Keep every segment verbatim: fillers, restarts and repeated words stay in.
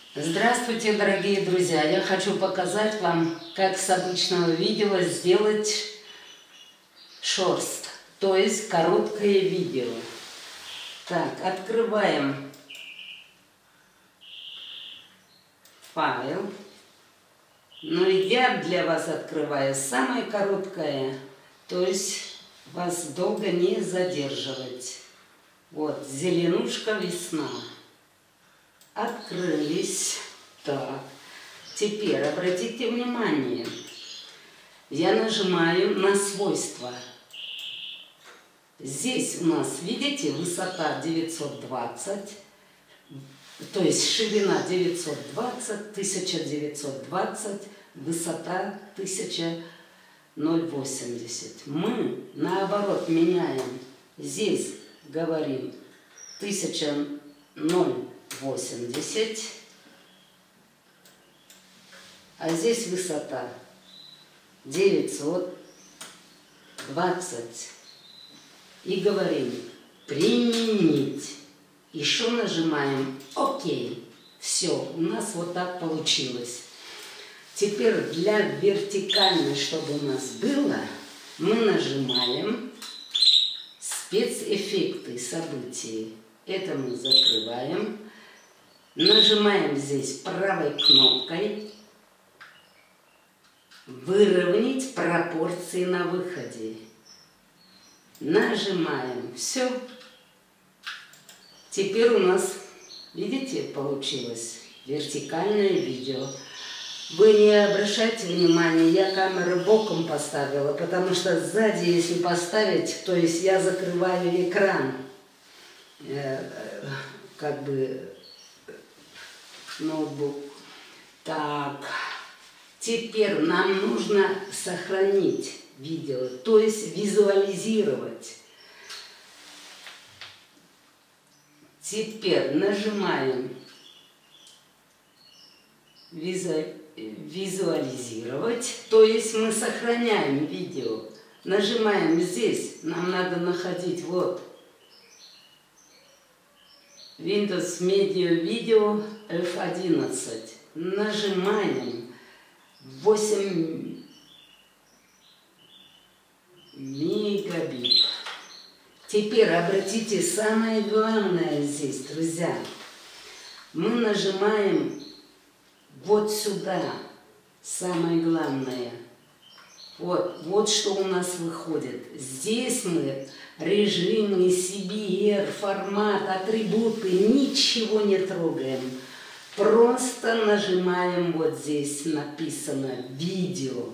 Здравствуйте, дорогие друзья! Я хочу показать вам, как с обычного видео сделать шорст, то есть короткое видео. Так, открываем файл. Ну и я для вас открываю самое короткое, то есть вас долго не задерживать. Вот, зеленушка весна. Открылись. Так. Теперь обратите внимание. Я нажимаю на свойства. Здесь у нас, видите, высота девятьсот двадцать, то есть ширина девятьсот двадцать, тысяча девятьсот двадцать, высота тысяча восемьдесят. Мы наоборот меняем. Здесь говорим тысяча восемьдесят, а здесь высота девятьсот двадцать. И говорим применить. Еще нажимаем ОК. Все, у нас вот так получилось. Теперь для вертикальной, чтобы у нас было, мы нажимаем спецэффекты событий. Это мы закрываем. Нажимаем здесь правой кнопкой выровнять пропорции на выходе. Нажимаем. Все. Теперь у нас, видите, получилось вертикальное видео. Вы не обращайте внимания, я камеру боком поставила, потому что сзади, если поставить, то есть я закрываю экран, э, как бы ноутбук. Так, теперь нам нужно сохранить видео, то есть визуализировать. Теперь нажимаем визу... визуализировать, то есть мы сохраняем видео. Нажимаем здесь, нам надо находить вот Windows Media Video эф одиннадцать. Нажимаем восемь мегабит. Теперь обратите самое главное здесь, друзья. Мы нажимаем вот сюда. Самое главное. Вот, вот что у нас выходит. Здесь мы режимы, си би ар, формат, атрибуты, ничего не трогаем. Просто нажимаем вот здесь, написано видео.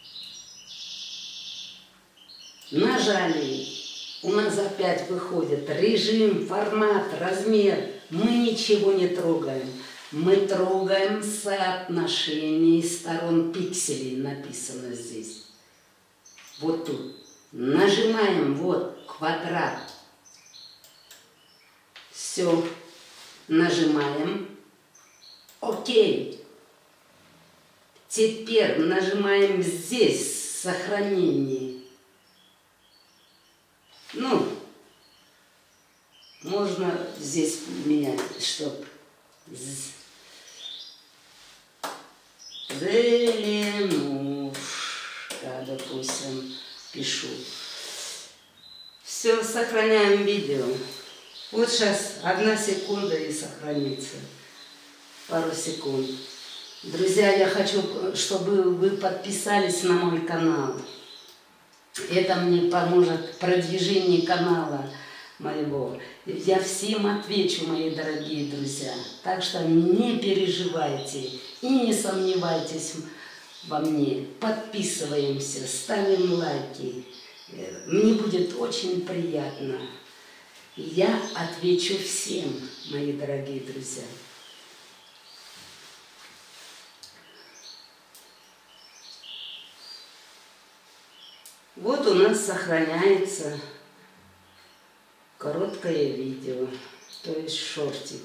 Нажали. У нас опять выходит режим, формат, размер. Мы ничего не трогаем. Мы трогаем соотношение сторон пикселей, написано здесь. Вот тут. Нажимаем вот квадрат. Все. Нажимаем ОК. Теперь нажимаем здесь сохранение. Ну, можно здесь менять, чтобы зеленушка, допустим, пишу. Все, сохраняем видео. Вот сейчас одна секунда и сохранится. Пару секунд. Друзья, я хочу, чтобы вы подписались на мой канал. Это мне поможет в продвижении канала моего. Я всем отвечу, мои дорогие друзья. Так что не переживайте и не сомневайтесь во мне. Подписываемся, ставим лайки. Мне будет очень приятно. Я отвечу всем, мои дорогие друзья. Вот у нас сохраняется короткое видео, то есть шортик.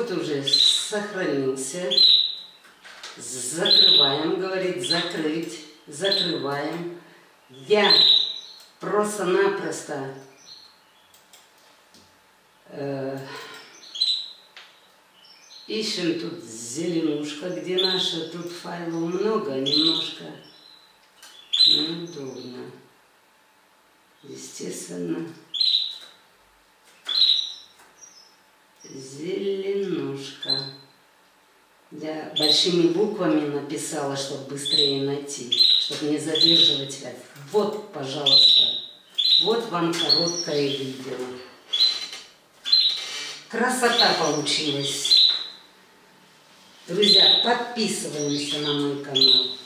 Вот уже сохранился. Закрываем, говорит, закрыть. Закрываем. Я просто-напросто э, ищем тут зеленушка, где наша. Тут файлов много, немножко неудобно. Естественно. Зеленушка. Я большими буквами написала, чтобы быстрее найти, чтобы не задерживать связь. Вот, пожалуйста, вот вам короткое видео. Красота получилась. Друзья, подписываемся на мой канал.